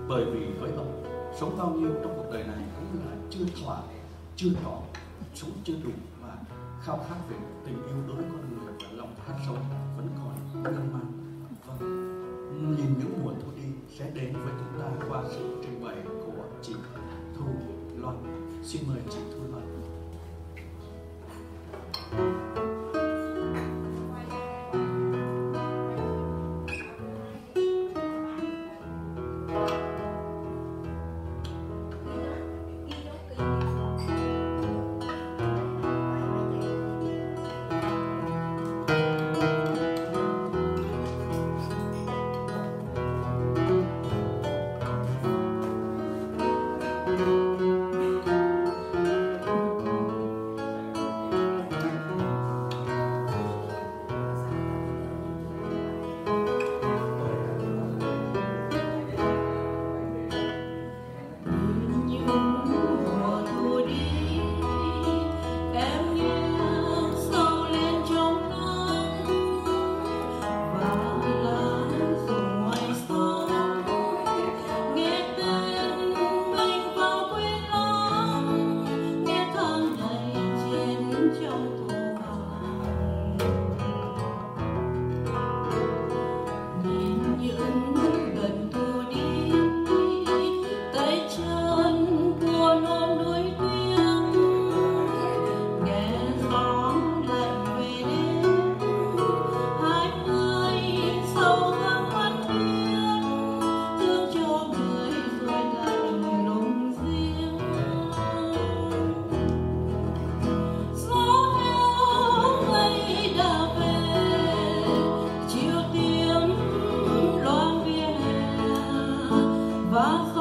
Bởi vì với ông, sống bao nhiêu trong cuộc đời này cũng là chưa thỏa, chưa trọn, sống chưa đủ, và khao khát về tình yêu đối với con người và lòng hát sống vẫn còn miên man. Vâng, nhìn những mùa thu đi sẽ đến với chúng ta qua sự trình bày của chị Thu Loan. Xin mời chị Thu Loan. Và